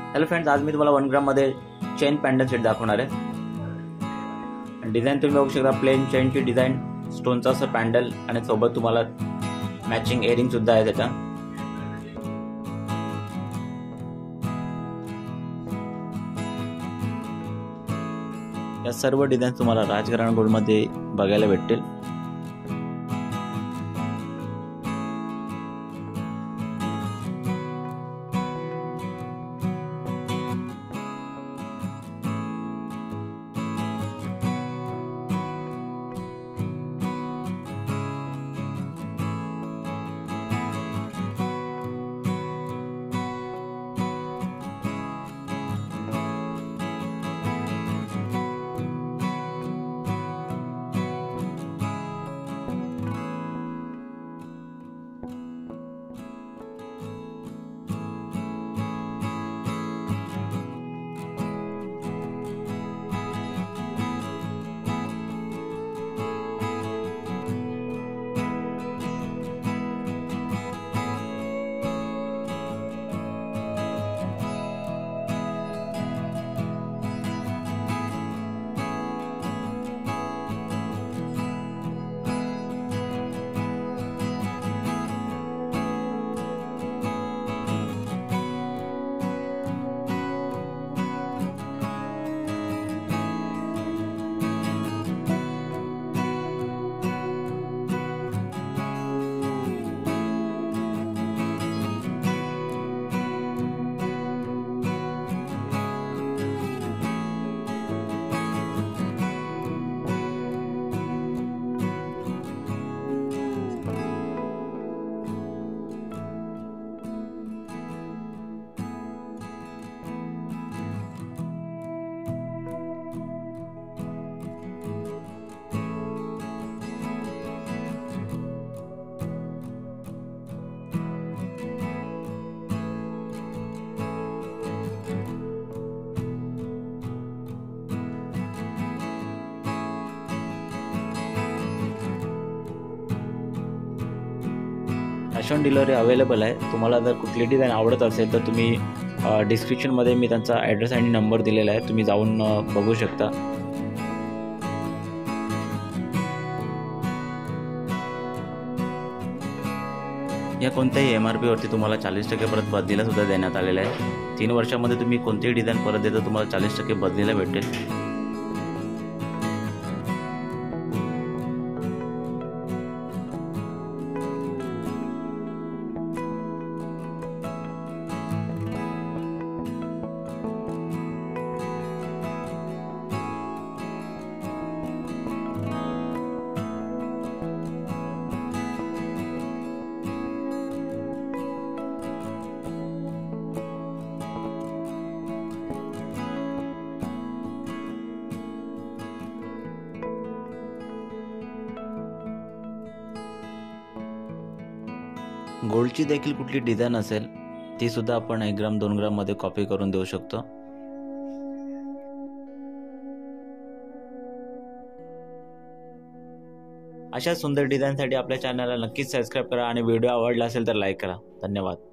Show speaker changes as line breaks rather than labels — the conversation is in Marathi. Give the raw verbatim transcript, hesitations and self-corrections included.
हॅलो फ्रेंड्स, आज मी तुम्हाला वन ग्राम मध्ये चेन पॅन्डल सेट दाखवणार आहे. डिझाईन तुम्ही बघू शकता, प्लेन चेनची डिझाईन, स्टोनचा असं पॅन्डल आणि सोबत तुम्हाला मॅचिंग इयरिंग सुद्धा आहे त्याचा. या सर्व डिझाईन तुम्हाला राजघराणा गोल्ड मध्ये बघायला भेटतील. कॅश ऑन डिलिव्हरी अवेलेबल आहे. तुम्हाला जर कुठली डिझाईन आवडत असेल तर तुम्ही डिस्क्रिप्शनमध्ये मी त्यांचा ॲड्रेस आणि नंबर दिलेला आहे, तुम्ही जाऊन बघू शकता. या कोणत्याही एम आर पीवरती तुम्हाला चाळीस टक्के परत बदलीला सुद्धा देण्यात आलेला आहे. तीन वर्षामध्ये तुम्ही कोणतीही डिझाईन परत देता तुम्हाला चाळीस टक्के बदलीला भेटेल. गोल्डची देखील कुठली डिझाईन असेल ती सुद्धा आपण एक ग्राम दोन ग्राम मध्ये कॉपी करून देऊ शकतो. अशा सुंदर डिझाईनसाठी आपल्या चॅनलला नक्कीच सबस्क्राईब करा आणि व्हिडिओ आवडला असेल तर लाईक करा. धन्यवाद.